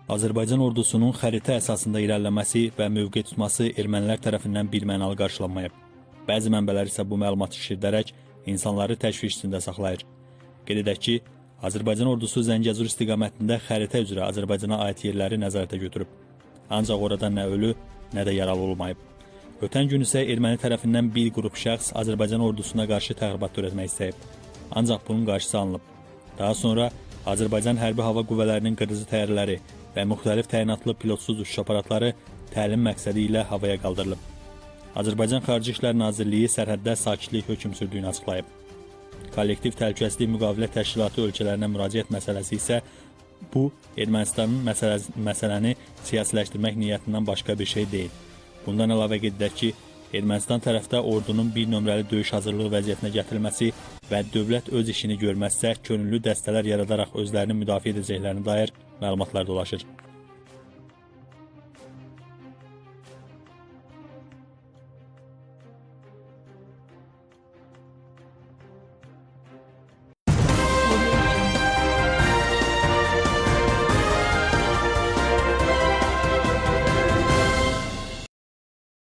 Azərbaycan ordusunun xəritə əsasında irəliləməsi və mövqe tutması ermənilər tərəfindən birmənalı qarşılanmayıb. Bəzi mənbələr isə bu məlumatı şişirdərək insanları təşviş içində saxlayır. Qeyd edək ki, Azərbaycan ordusu Zəngəzur istiqamətində xəritə üzrə Azərbaycana aid yerləri nəzarətə götürüb. Ancaq orada nə ölü, nə də yaralı olmayıb. Ötən gün isə erməni tərəfindən bir qrup şəxs Azərbaycan ordusuna qarşı təxribat törətmək istəyib. Ancaq bunun qarşısı alınıb. Daha sonra Azərbaycan Hərbi Hava Qüvvələrinin qırıcı təyyarələri və müxtəlif təyinatlı pilotsuz uçuş aparatları təlim məqsədi ilə havaya qaldırılıb. Azərbaycan Xarici İşlər Nazirliyi sərhəddə sakitlik hökm sürdüyünü açıqlayıb. Kollektiv Təhlükəsizlik Müqavilə Təşkilatı ölkələrinə müraciət məsələsi isə bu, Ermənistanın məsələni siyasiləşdirmək niyyətindən başqa bir şey deyil. Bundan əlavə qeyd edək ki, Ermənistan tərəfdə ordunun bir nömrəli döyüş hazırlığı vəziyyətinə gətirilməsi və dövlət öz işini görməzsə, könüllü dəstələr yaradaraq özlərini müdafiə edəcəklərinə dair məlumatlar dolaşır.